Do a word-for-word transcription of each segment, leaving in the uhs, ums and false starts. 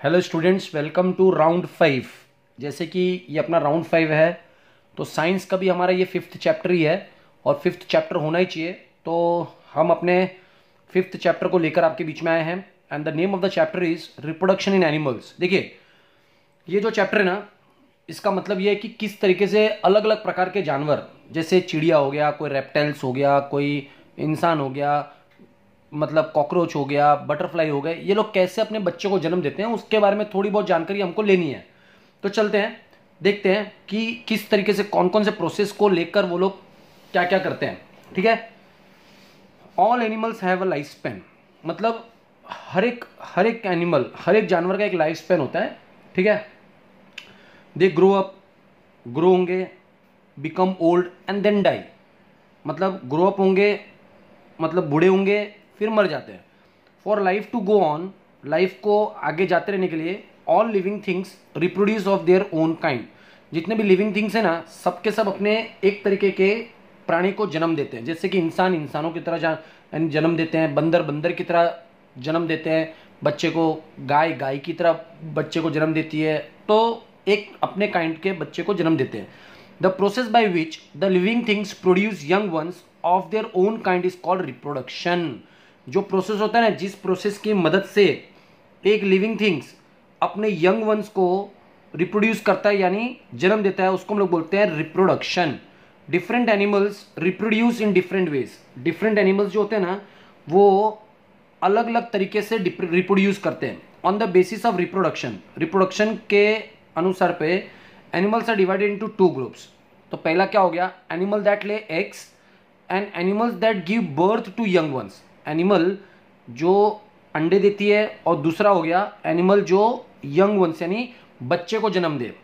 Hello students, welcome to round five. जैसे कि ये अपना राउंड फाइव है, तो साइंस का भी हमारा ये फिफ्थ चैप्टर ही है और फिफ्थ चैप्टर होना ही चाहिए। तो हम अपने फिफ्थ चैप्टर को लेकर आपके बीच में आए हैं and the name of the chapter is reproduction in animals. देखिए, ये जो चैप्टर है ना, इसका मतलब ये है कि किस तरीके से अलग अलग प्रकार के जानवर, जैसे चिड़िया हो गया, कोई रेप्टाइल्स हो गया, कोई इंसान हो गया, मतलब कॉकरोच हो गया, बटरफ्लाई हो गए, ये लोग कैसे अपने बच्चों को जन्म देते हैं, उसके बारे में थोड़ी बहुत जानकारी हमको लेनी है। तो चलते हैं, देखते हैं कि किस तरीके से कौन कौन से प्रोसेस को लेकर वो लोग क्या क्या करते हैं। ठीक है। All animals have a life span, मतलब हर एक हर एक एनिमल, हर एक जानवर का एक लाइफ स्पैन होता है। ठीक है। दे ग्रो अप, ग्रो होंगे, become old and then die, मतलब ग्रो अप होंगे, मतलब बूढ़े होंगे, फिर मर जाते हैं। For life to go on, life को आगे जाते रहने के लिए, all living things reproduce of their own kind, जितने भी लिविंग थिंग्स हैं ना, सबके सब अपने एक तरीके के प्राणी को जन्म देते हैं। जैसे कि इंसान इंसानों की तरह जन्म देते हैं, बंदर बंदर की तरह जन्म देते हैं बच्चे को, गाय गाय की तरह बच्चे को जन्म देती है, तो एक अपने काइंड के बच्चे को जन्म देते हैं। The process by which the living things produce young ones of their own kind is called reproduction. जो प्रोसेस होता है ना, जिस प्रोसेस की मदद से एक लिविंग थिंग्स अपने यंग वंस को रिप्रोड्यूस करता है यानी जन्म देता है, उसको हम लोग बोलते हैं reproduction. Different animals reproduce in different ways. Different animals जो होते हैं ना, वो अलग अलग तरीके से रिप्रोड्यूस करते हैं। On the basis of reproduction, reproduction के अनुसार पे animals are divided into two groups. तो पहला क्या हो गया, animal that lay eggs and animals that give birth to young ones, animal जो अंडे देती है, और दूसरा हो गया एनिमल जो यंग वंस यानी बच्चे को जन्म दे।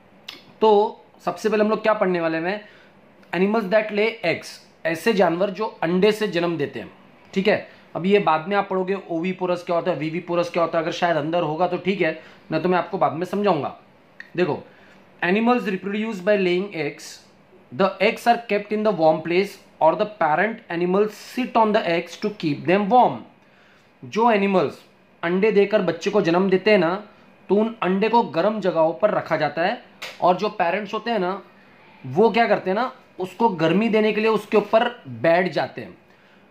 तो सबसे पहले हम लोग क्या पढ़ने वाले हैं, एनिमल्स दैट ले एग्स, ऐसे जानवर जो अंडे से जन्म देते हैं। ठीक है। अब ये बाद में आप पढ़ोगे ओवीपोरस क्या होता है, वीवीपोरस क्या होता है, अगर शायद अंदर होगा तो ठीक है, ना तो मैं आपको बाद में समझाऊंगा। देखो, animals reproduce by laying eggs, the eggs are kept in the warm place और the parent animals sit on the eggs to keep them warm. जो एनिमल्स अंडे देकर बच्चे को जन्म देते हैं ना, तो उन अंडे को गर्म जगहों पर रखा जाता है, और जो पेरेंट्स होते हैं ना, वो क्या करते हैं ना, उसको गर्मी देने के लिए उसके ऊपर बैठ जाते हैं।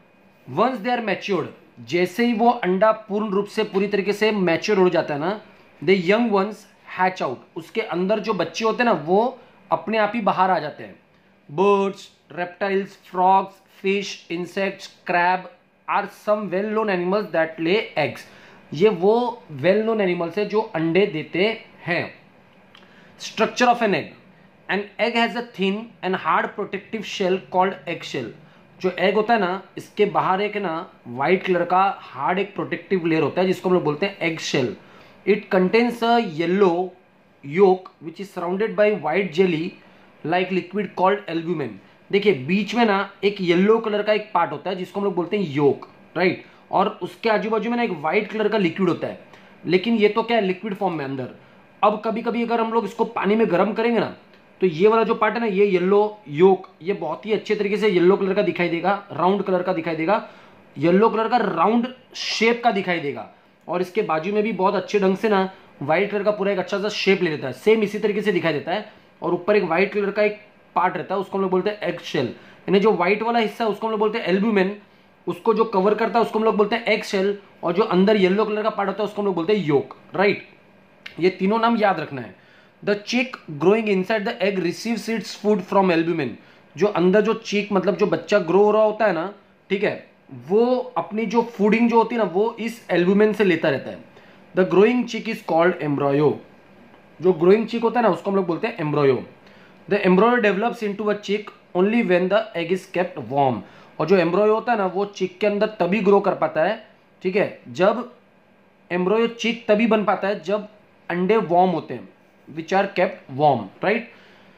वंस दे आर मैच्योर्ड, जैसे ही वो अंडा पूर्ण रूप से पूरी तरीके से मैच्योर हो जाता है ना, they young ones hatch out, उसके अंदर जो बच्चे होते हैं ना, वो अपने आप ही बाहर आ जाते हैं। Birds, reptiles, frogs, fish, insects, crab are some well known animals that lay eggs. ये वो वेल नोन एनिमल्स है जो अंडे देते हैं। Structure of an egg, an egg has a thin and hard protective shell called egg shell. जो egg होता है ना, इसके बाहर एक ना व्हाइट कलर का हार्ड एक प्रोटेक्टिव लेयर होता है, जिसको हम लोग बोलते हैं egg shell. It contains a yellow yolk which is surrounded by white jelly like liquid called albumin. देखिए, बीच में ना एक येलो कलर का एक पार्ट होता है जिसको हम लोग बोलते हैं योक, राइट, और उसके आजू बाजू में ना एक व्हाइट कलर का लिक्विड होता है, लेकिन ये तो क्या है, लिक्विड फॉर्म में अंदर। अब कभी कभी अगर हम लोग इसको पानी में गर्म करेंगे ना, तो ये वाला जो पार्ट है ना, ये येलो योक, ये बहुत ही अच्छे तरीके से येलो कलर का दिखाई देगा, राउंड कलर का दिखाई देगा, येलो कलर का राउंड शेप का दिखाई देगा, और इसके बाजू में भी बहुत अच्छे ढंग से ना व्हाइट कलर का पूरा एक अच्छा सा शेप ले लेता है, सेम इसी तरीके से दिखाई देता है। और ऊपर एक व्हाइट कलर का एक पार्ट रहता है, उसको हम लोग बोलते हैं एग शेल, यानी जो व्हाइट वाला हिस्सा है उसको हम लोग बोलते हैं एल्ब्यूमिन, उसको जो कवर करता है उसको हम लोग बोलते हैं एग शेल, और जो अंदर येलो कलर का पार्ट होता है उसको हम लोग बोलते हैं योक, राइट। ये तीनों नाम याद रखना है। The chick growing inside the egg receives its food from albumin. जो अंदर जो चिक मतलब जो बच्चा ग्रो हो रहा होता है ना, ठीक है, वो अपनी जो फूडिंग जो होती है ना, वो इस एल्ब्यूमिन से लेता रहता है। The growing chick is called embryo. जो ग्रोइंग चिक होता है ना, उसको हम लोग बोलते हैं embryo. The embryo develops into a chick only when the egg is kept warm. और जो एम्ब्रॉयो होता है ना, वो चिक के अंदर तभी ग्रो कर पाता है, ठीक है, जब एम्ब्रॉयो चिक तभी बन पाता है जब अंडे वार्म होते हैं, which are kept warm, right.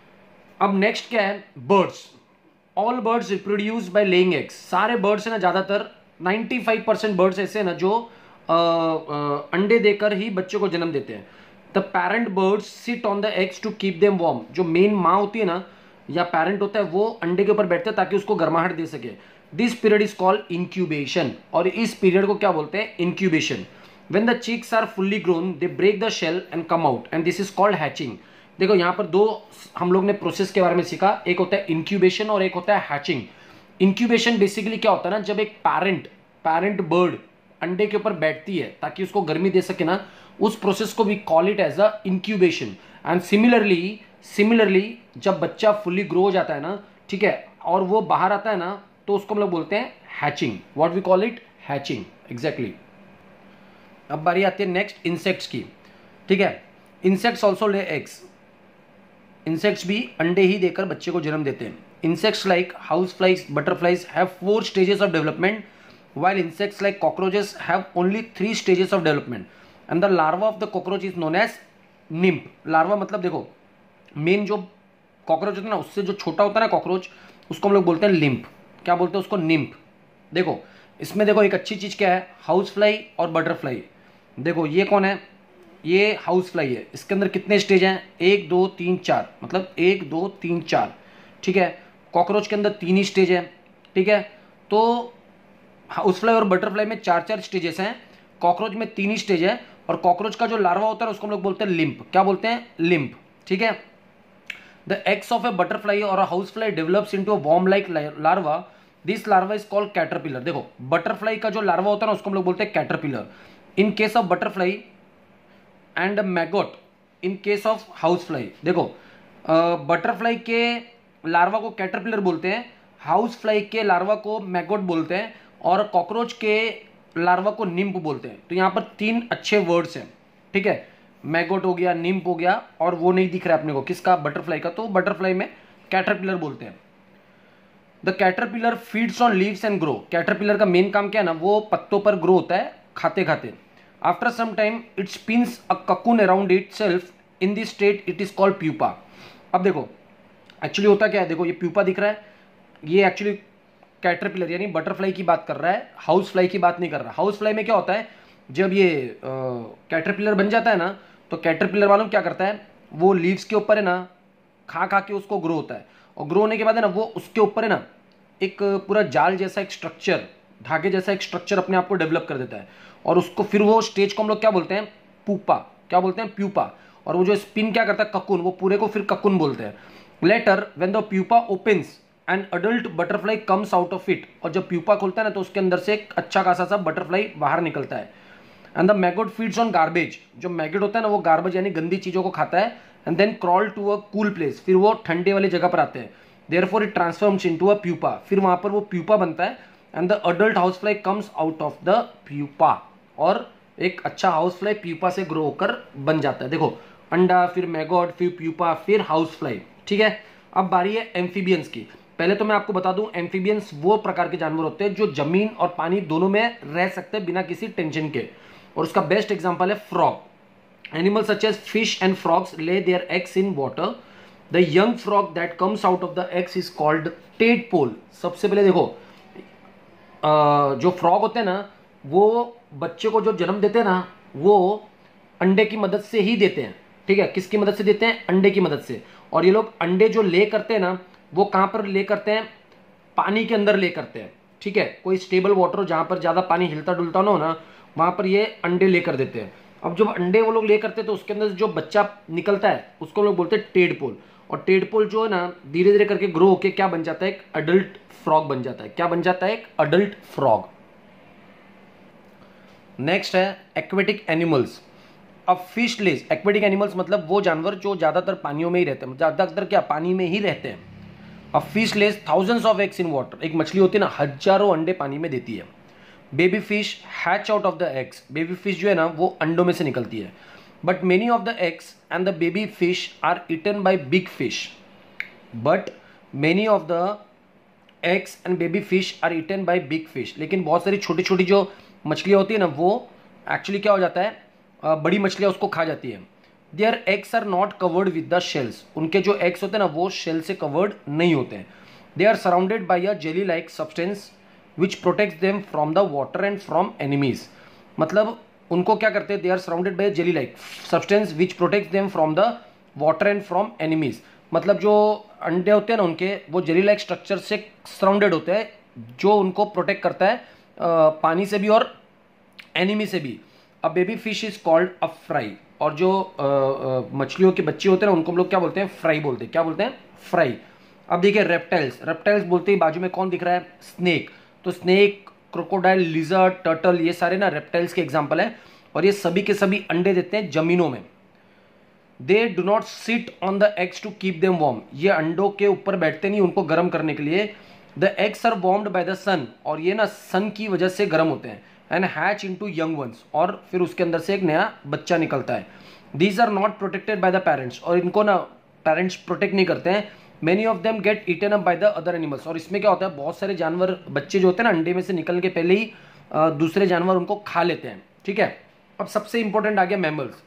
अब नेक्स्ट क्या है, birds. All birds reproduce by laying eggs. सारे बर्ड्स है ना, ज्यादातर पचानवे परसेंट बर्ड्स ऐसे हैं ना जो आ, आ, अंडे देकर ही बच्चे को जन्म देते हैं। The parent birds sit on the eggs to keep them warm. जो मेन माँ होती है ना, या पेरेंट होता है, वो अंडे के ऊपर बैठते हैं ताकि उसको गर्माहट दे सके। This period is called incubation, और इस पीरियड को क्या बोलते हैं, incubation. When the chicks are fully grown they break the shell and come out and this is called hatching. देखो यहाँ पर दो हम लोग ने प्रोसेस के बारे में सीखा, एक होता है इंक्यूबेशन और एक होता है हैचिंग। इंक्यूबेशन बेसिकली क्या होता है ना, जब एक पैरेंट पैरेंट बर्ड अंडे के ऊपर बैठती है ताकि उसको गर्मी दे सके ना, उस प्रोसेस को we call it as a incubation. And similarly similarly जब बच्चा फुल्ली ग्रो हो जाता है ना, ठीक है, और वो बाहर आता है ना, तो उसको हम लोग बोलते हैं hatching. What we call it, hatching, exactly. अब बारी आती है नेक्स्ट इंसेक्ट्स की, ठीक है। Insects also lay eggs. Insects भी अंडे ही देकर बच्चे को जन्म देते हैं। Insects like house flies, butterflies have four stages of development, while insects like cockroaches have only three stages of development and the larva of the cockroach is known as nymph। larva मतलब देखो main जो cockroach होता है ना, उससे जो छोटा होता है ना कॉकरोच, उसको हम लोग बोलते हैं लिम्फ। क्या बोलते हैं उसको, निम्फ। देखो इसमें देखो एक अच्छी चीज़ क्या है, हाउस फ्लाई और बटरफ्लाई। देखो ये कौन है, ये हाउस फ्लाई है। इसके अंदर कितने स्टेज हैं, एक दो तीन चार, मतलब एक दो तीन चार, ठीक है। कॉकरोच के अंदर तीन ही स्टेज है, ठीक है। तो हाउस फ्लाई और बटरफ्लाई में चार चार स्टेजेस हैं, कॉकरोच में तीन ही स्टेज है। और कॉकरोच का जो लार्वा होता है उसको हम लोग बोलते हैं लिम्फ। क्या बोलते हैं, लिम्फ, ठीक है। The eggs of a butterfly or a house fly develops into a worm like larva, this larva is called caterpillar. देखो बटरफ्लाई का जो लार्वा होता है ना, उसको हम लोग बोलते हैं caterpillar in case of butterfly and maggot in case of house fly. देखो बटरफ्लाई uh, के लार्वा को कैटरपिलर बोलते हैं, हाउस फ्लाई के लार्वा को मैगोट बोलते हैं, और कॉकरोच के लार्वा को निम्फ बोलते हैं। तो यहाँ पर तीन अच्छे वर्ड्स हैं, ठीक है। मैगोट हो गया, निम्फ हो गया, और वो नहीं दिख रहा है अपने को किसका, बटरफ्लाई का, तो बटरफ्लाई में कैटरपिलर बोलते हैं। The caterpillar feeds on leaves and grow. Caterpillar का मेन काम क्या है ना, वो पत्तों पर ग्रो होता है खाते खाते। After some time it spins a cocoon around itself, in this state it is called pupa. अब देखो एक्चुअली होता क्या है, देखो ये प्यूपा दिख रहा है, ये एक्चुअली कैटरपिलर यानी बटरफ्लाई की बात कर रहा है, हाउस फ्लाई की बात नहीं कर रहा। हाउस फ्लाई में क्या होता है, जब ये कैटरपिलर बन जाता है ना, तो कैटरपिलर वालों क्या करता है, वो लीव्स के ऊपर है ना खा खा के उसको ग्रो होता है, और ग्रो होने के बाद है ना वो उसके ऊपर है ना एक पूरा जाल जैसा एक स्ट्रक्चर, धागे जैसा एक स्ट्रक्चर अपने आप को डेवलप कर देता है, और उसको फिर वो स्टेज को हम लोग क्या बोलते हैं, पूपा। क्या बोलते हैं, प्यूपा। और वो जो स्पिन क्या करता है, ककुन, वो पूरे को फिर ककुन बोलते हैं। Later when the pupa opens and adult butterfly comes out of it, और जब प्यूपा खुलता है ना, तो उसके अंदर से एक अच्छा खासा सा बटरफ्लाई बाहर निकलता है। And the maggot feeds on garbage. जो मैगोट होता है ना, वो गार्बेज यानी गंदी चीजों को खाता है। And then crawl to a cool place, फिर वो ठंडे वाली जगह पर आते हैं। Therefore it transforms into a pupa, फिर वहां पर वो प्यूपा बनता है। And the adult house fly comes out of the pupa, और एक अच्छा हाउस फ्लाई प्यूपा से ग्रो होकर बन जाता है। देखो अंडा, फिर मैगोट, फिर प्यूपा, फिर हाउस फ्लाई, ठीक है। अब बारी है एम्फीबियंस की। पहले तो मैं आपको बता दूं, एम्फीबियंस वो प्रकार के जानवर होते हैं जो जमीन और पानी दोनों में रह सकते हैं बिना किसी टेंशन के, और उसका बेस्ट एग्जांपल है frog. Animals such as fish and frogs lay their eggs in water. The young frog that comes out of the eggs is called tadpole. सबसे पहले देखो जो फ्रॉग होते हैं ना, वो बच्चे को जो जन्म देते हैं ना, वो अंडे की मदद से ही देते हैं, ठीक है। किसकी मदद से देते हैं, अंडे की मदद से। और ये लोग अंडे जो ले करते हैं ना, वो कहां पर ले करते हैं, पानी के अंदर ले करते हैं, ठीक है। कोई स्टेबल वाटर हो जहां पर ज्यादा पानी हिलता डुलता ना हो ना, वहां पर ये अंडे ले कर देते हैं। अब जब अंडे वो लोग ले करते हैं, तो उसके अंदर जो बच्चा निकलता है उसको लोग बोलते हैं टेडपोल। और टेडपोल जो है ना, धीरे धीरे करके ग्रो होके क्या बन जाता है, एक अडल्ट फ्रॉग बन जाता है। क्या बन जाता है, एक अडल्ट फ्रॉग। नेक्स्ट है एक्वेटिक एनिमल्स। अब फिश लेज। एक्वेटिक एनिमल्स मतलब वो जानवर जो ज्यादातर पानियों में ही रहते हैं, ज्यादातर क्या पानी में ही रहते हैं। अब fish lays thousands of eggs in water. एक मछली होती है ना, हजारों अंडे पानी में देती है। Baby fish hatch out of the eggs. Baby fish जो है ना, वो अंडों में से निकलती है। But many of the eggs and the baby fish are eaten by big fish. But many of the eggs and baby fish are eaten by big fish. लेकिन बहुत सारी छोटी छोटी जो मछलियाँ होती है ना, वो एक्चुअली क्या हो जाता है, बड़ी मछलियाँ उसको खा जाती है। Their eggs are not covered with the shells. उनके जो एग्स होते हैं ना, वो शेल से कवर्ड नहीं होते हैं। They are surrounded by a jelly like substance which protects them from the water and from enemies. मतलब उनको क्या करते हैं, they are surrounded by jelly like substance which protects them from the water and from enemies. मतलब जो अंडे होते हैं ना उनके, वो जेली लाइक स्ट्रक्चर से सराउंडेड होते हैं, जो उनको प्रोटेक्ट करता है पानी से भी और एनिमी से भी। A baby fish is called a fry. और जो uh, uh, मछलियों के बच्चे होते हैं ना उनको हम लोग क्या बोलते हैं, फ्राई बोलते हैं। क्या बोलते हैं, फ्राई। अब देखिए रेप्टाइल्स, रेप्टाइल्स बोलते ही बाजू में कौन दिख रहा है, स्नेक। तो स्नेक, क्रोकोडाइल, लिजर्ड, टर्टल, ये सारे ना रेप्टाइल्स के एग्जाम्पल है। और ये सभी के सभी अंडे देते हैं जमीनों में। They do not sit on the eggs to keep them warm. ये अंडों के ऊपर बैठते नहीं उनको गर्म करने के लिए। The eggs are warmed by the sun, और ये ना सन की वजह से गर्म होते हैं। And hatch into young ones, और फिर उसके अंदर से एक नया बच्चा निकलता है। These are not protected by the parents, और इनको ना पेरेंट्स प्रोटेक्ट नहीं करते हैं। Many of them get eaten up by the other animals. और इसमें क्या होता है, बहुत सारे जानवर, बच्चे जो होते हैं ना अंडे में से निकल के पहले ही अ, दूसरे जानवर उनको खा लेते हैं। ठीक है, अब सबसे इंपॉर्टेंट आ गया मैमल्स।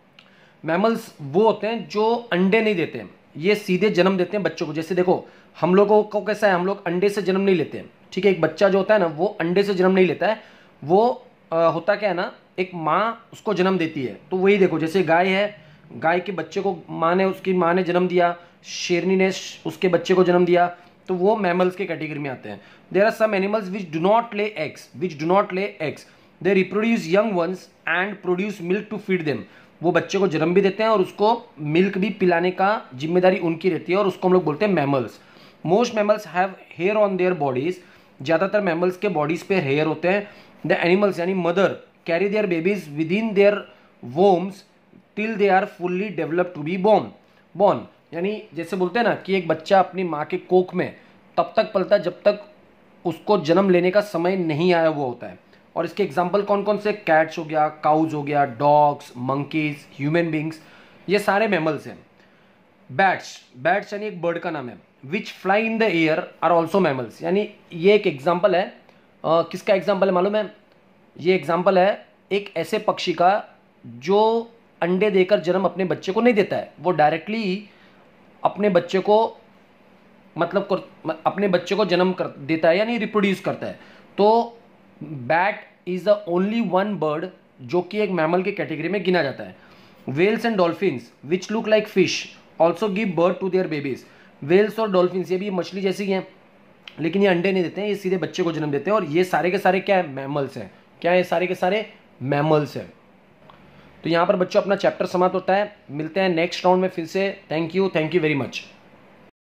मैमल्स वो होते हैं जो अंडे नहीं देते हैं, ये सीधे जन्म देते हैं बच्चों को। जैसे देखो हम लोगों को कैसा है, हम लोग अंडे से जन्म नहीं लेते हैं। ठीक है, एक बच्चा जो होता है ना वो अंडे से जन्म नहीं लेता है। वो आ, होता क्या है ना, एक माँ उसको जन्म देती है। तो वही देखो, जैसे गाय है, गाय के बच्चे को माँ ने, उसकी माँ ने जन्म दिया, शेरनी ने उसके बच्चे को जन्म दिया, तो वो मैमल्स के कैटेगरी में आते हैं। There are some animals which do not lay eggs, which do not lay eggs, they reproduce young ones and produce milk to feed them. वो बच्चे को जन्म भी देते हैं और उसको मिल्क भी पिलाने का जिम्मेदारी उनकी रहती है, और उसको हम लोग बोलते हैं mammals. Most mammals have hair on their bodies, ज़्यादातर मैमल्स के बॉडीज पे हेयर होते हैं। द एनिमल्स यानी mother carry their babies within their wombs till they are fully develop to be born. Born यानी जैसे बोलते हैं ना कि एक बच्चा अपनी माँ के कोख में तब तक पलता है जब तक उसको जन्म लेने का समय नहीं आया हुआ होता है। और इसके एग्जाम्पल कौन कौन से, कैट्स हो गया, काउज हो गया, डॉग्स, मंकीज, ह्यूमन बींग्स, ये सारे मैमल्स हैं। बैट्स, बैट्स यानी एक बर्ड का नाम है। Which fly in the air are also mammals, यानी ये एक एग्जाम्पल है। uh, किसका एग्जाम्पल है मालूम है, ये एग्जाम्पल है एक ऐसे पक्षी का जो अंडे देकर जन्म अपने बच्चे को नहीं देता है, वो डायरेक्टली अपने बच्चे को मतलब कर, अपने बच्चे को जन्म कर देता है, यानी रिप्रोड्यूस करता है। तो bat is the only one bird जो कि एक मैमल के कैटेगरी में गिना जाता है। Whales and dolphins which look like fish also give birth to their babies. Whales और डॉल्फिन्स ये भी मछली जैसी ही हैं, लेकिन ये अंडे नहीं देते हैं, ये सीधे बच्चे को जन्म देते हैं। और ये सारे के सारे क्या है, मैमल्स हैं। क्या है, सारे के सारे मैमल्स हैं। तो यहाँ पर बच्चों अपना चैप्टर समाप्त होता है। मिलते हैं नेक्स्ट राउंड में फिर से। Thank you, thank you very much.